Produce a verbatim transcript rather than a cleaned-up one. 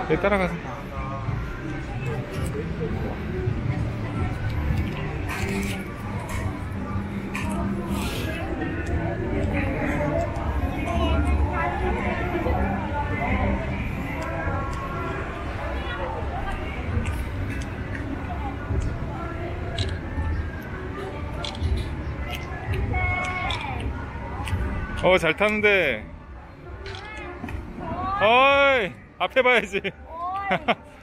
여기 따라가서. 어, 잘 타는데. 어이, 앞에 봐야지.